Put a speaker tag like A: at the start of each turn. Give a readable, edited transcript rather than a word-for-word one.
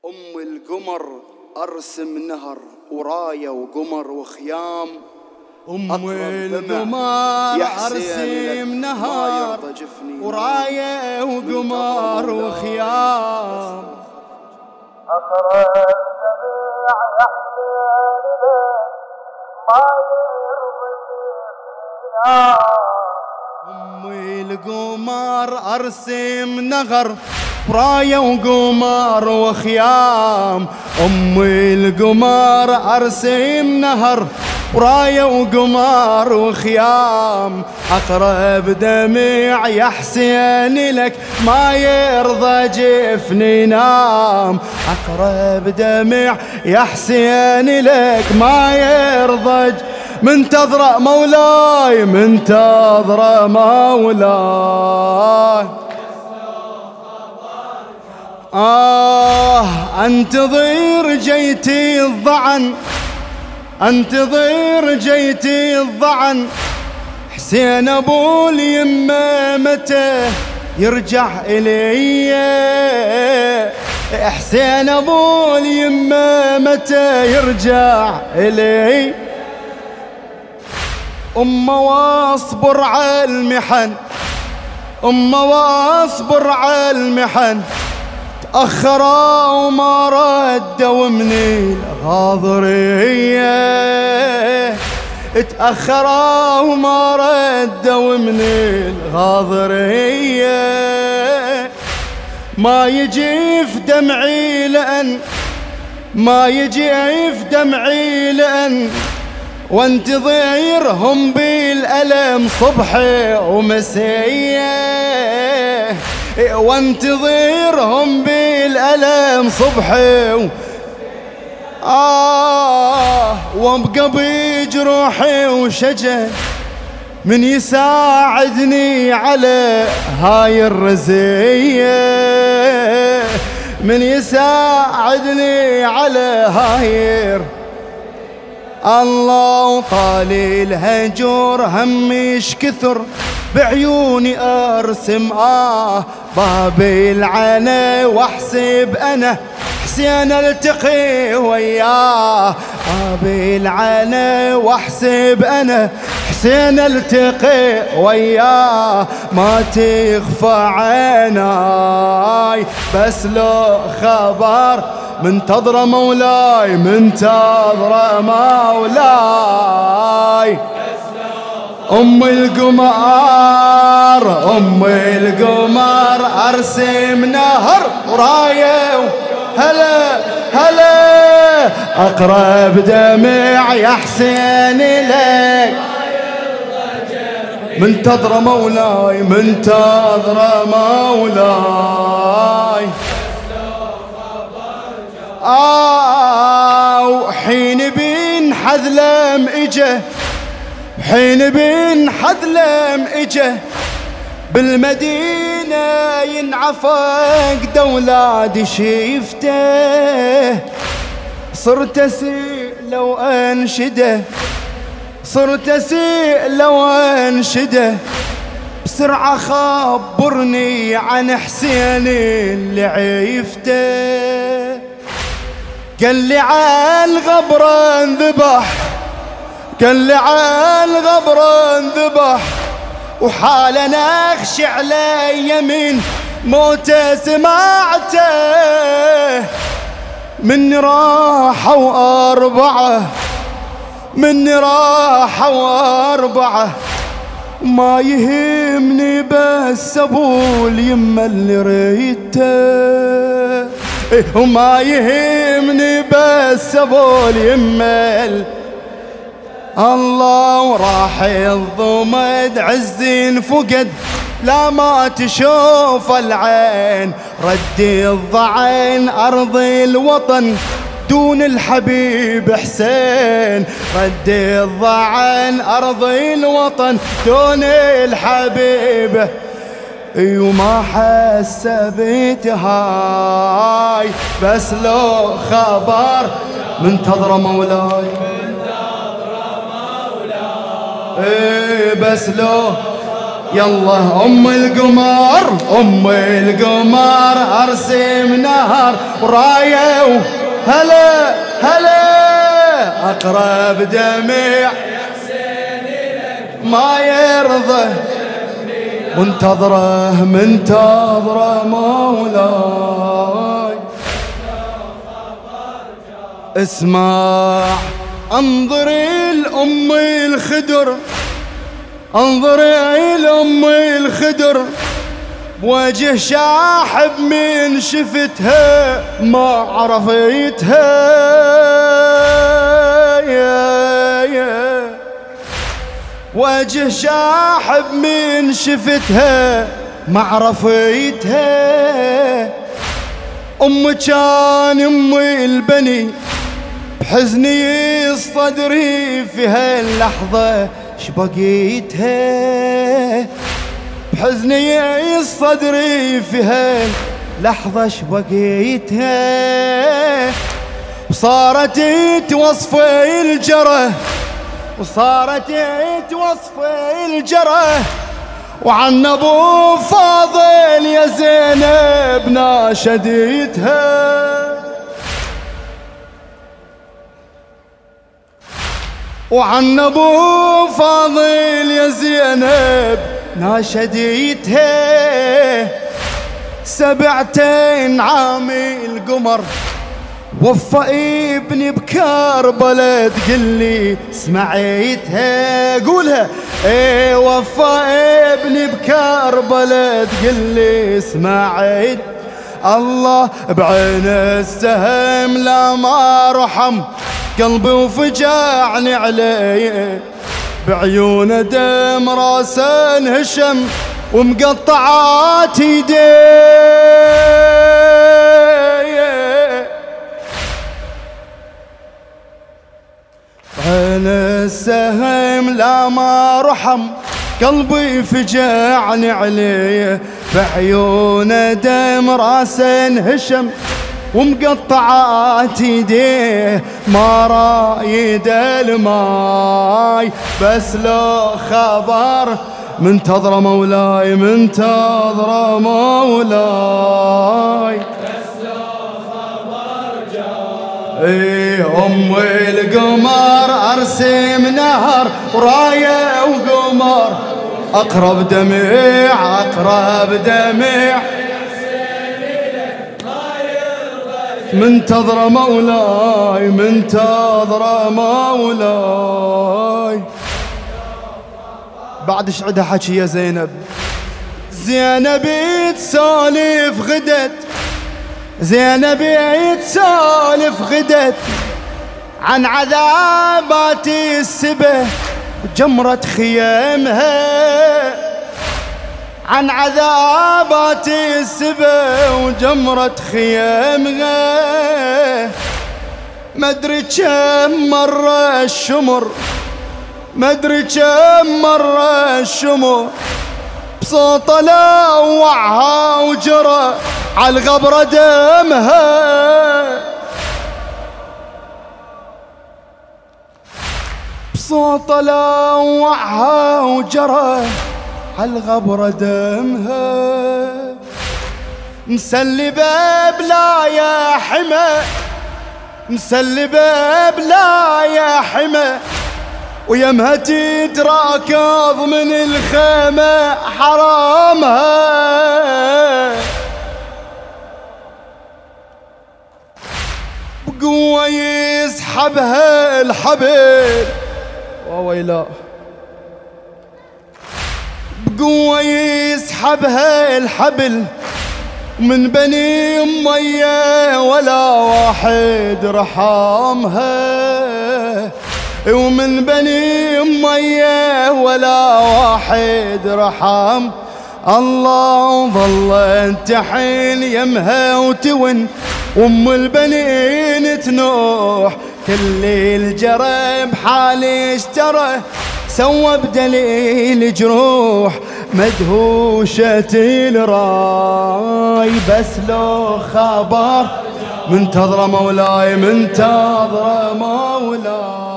A: أم القمر أرسم نهر وراية وقمر وخيام.
B: أم القمر أرسم نهر وراية وقمر وخيام.
C: أخرج جميع يحسين ما يرضي.
B: أم القمر أرسم نهر وراية وقمر وخيام. أم القمر أرسم نهر وراية وقمر وخيام. أقرب دمع يا حسين لك ما يرضى جفني نام. أقرب دمع يا حسين لك ما يرضى منتظر مولاي منتظر مولاي. انتظر جيتي الضعن انتظر جيتي الضعن. حسين ابو اليمه متى يرجع الي؟ حسين ابو اليمه متى يرجع الي؟ واصبر على المحن واصبر على المحن. تأخرا وما ردوا من الغاضرية. تأخرا وما ردوا من الغاضرية. ما يجي في دمعي لأن ما يجي في دمعي لأن وانتظرهم بالألم صبحي ومسية. وانتظرهم بالألم صبحي وابقى بجروحي وشجن من يساعدني على هاي الرزية. من يساعدني على هاي الله. طالي الهجور هميش كثر بعيوني ارسم باب العنا واحسب انا حسين التقي وياه. باب العنا واحسب انا حسين التقي وياه. ما تخفى عيناي بس لو خبر منتظر مولاي منتظر مولاي. أم القمر أم القمر أرسم نهر وراية هلا هلا. أقرب دمع يا حسين لك منتظر مولاي منتظر مولاي. وحين بن حذلم اجه حين بن حذلم اجه بالمدينة ينعفق دولاد شيفته. صرت اسيء لو انشده صرت اسيء لو انشده. بسرعة خبرني عن حسين اللي عيفته. قال لي عن غبر انذبح قال لي عن غبر انذبح. وحال انا اخشى علي من موته سمعته. مني راحوا أربعة مني راحوا أربعة. ما يهمني بس ابو اليمه اللي ريته. وما يهمني بس ابو اليمه الله. وراح الضمد عز فقد لا ما تشوف العين. ردي الضعن أرض الوطن دون الحبيب حسين. ردي الضعن أرض الوطن دون الحبيب. وما حسبت هاي بس لو خبر منتظر مولاي. بس لو يلا أم القمر أم القمر أرسم نهر وراية هلا هلا أقرب دمع ما يرضى منتظره منتظره مولاي اسمع انظري الأم الخدر انظري الأم الخدر بوجه شاحب من شفتها ما عرفتها وجه شاحب من شفتها ما عرفتها أم كان أم البني بحزني صدري في هاللحظة شبقيتها بحزني صدري في هاللحظة شبقيتها وصارت توصفي الجرح وصارت توصفي الجرح وعن ابو فاضل يا زينب ناشدتها وعن ابو فاضل يا زينب ناشدتها 17 عام القمر وفى ابني بكربلاء تقلي سمعيتها قولها ايه وفى ابني بكربلاء تقلي سمعيت الله بعين السهم لا ما رحم قلبي وفجعني عليه بعيونه دم راسه انهشم ومقطعات يديه عين السهم لا ما رحم قلبي فجعني عليه بعيونه دم راسه انهشم ومقطعات يديه ما رايد الماي بس لو خبر منتظر مولاي منتظر مولاي بس لو خبر جاي ايه ام القمر ارسم نهر ورايه وقمر اقرب دمع اقرب دمع منتظر مولاي منتظر مولاي بعد شعدها حكي يا زينب زينب تسولف غدت زينب تسولف غدت عن عذابات السبه جمرة خيامها عن عذابات السبا وجمرة خيامها مدري كم مرة الشمر مدري كم مرة الشمر بصوت لوعها وجرى عالغبرة دمها بصوت لوعها وجرى عالغبرة دمها مسلبة بلا يا حمى مسلبة بلا يا حمى ويمها تتراكض من الخيمة حرامها بقوة يسحبها الحبل وويلا بقوة يسحبها الحبل من بني أمية ولا واحد رحمها ومن بني أمية ولا واحد رحم الله ظلت تحين يمها وتون وام البنين تنوح كل الجرى بحالي اشترى سوى بدليل جروح مدهوشة الراي بس لو خبر منتظر مولاي منتظر مولاي